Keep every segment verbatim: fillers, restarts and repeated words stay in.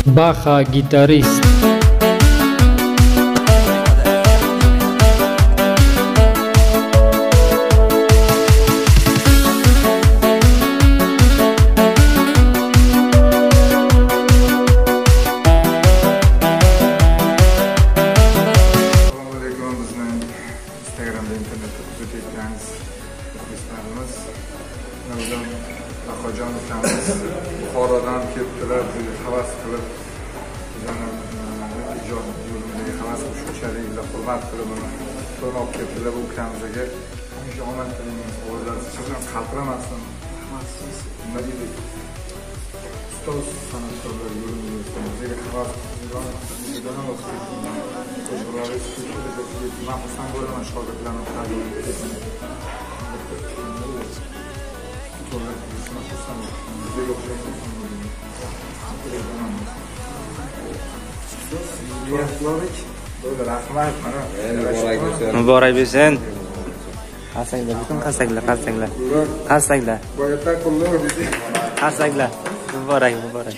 Baxa gitarist. Akajon ukamiz Buxorodan kelibdilar, havas qilib, bizani ijod yo'limizga havas qilib, shunchalik yillar hurmat qilib uni to'g'ri olib kelibdilar. Bu ukamizga hamisha omad tilaymiz, o'g'illari hech qaltiramasin. Hammasiz nima deydi? Ustoz san'atkorlar yo'limizga bizga havas qilib, man xursand bo'laman shogirdlarni qabul etishini. Muborak bo'lsin. Qasanglar, butun qasanglar, qasanglar. Qasanglar. Qasanglar. Muborak, muborak.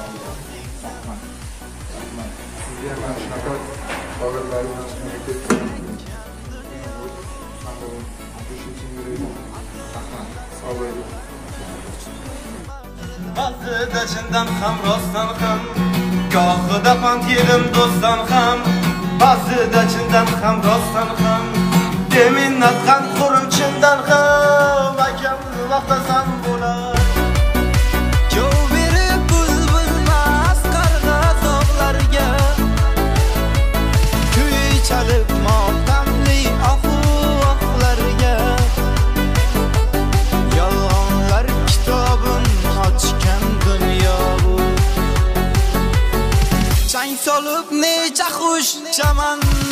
Ba'zida chindan ham rostdan ham, gohida pand yedim do'stdan ham. Ba'zida chindan ham rostdan ham, deminnat ham qurim chindan ham. Akam vaqtasan bo'lar. Jo'v berib bulbulmas qarg'a tog'larga, kuy chalib motamli ohu-ohlarga. Yolg'onlar kitobin ochgan dunyo bu. Chang solib necha xush chaman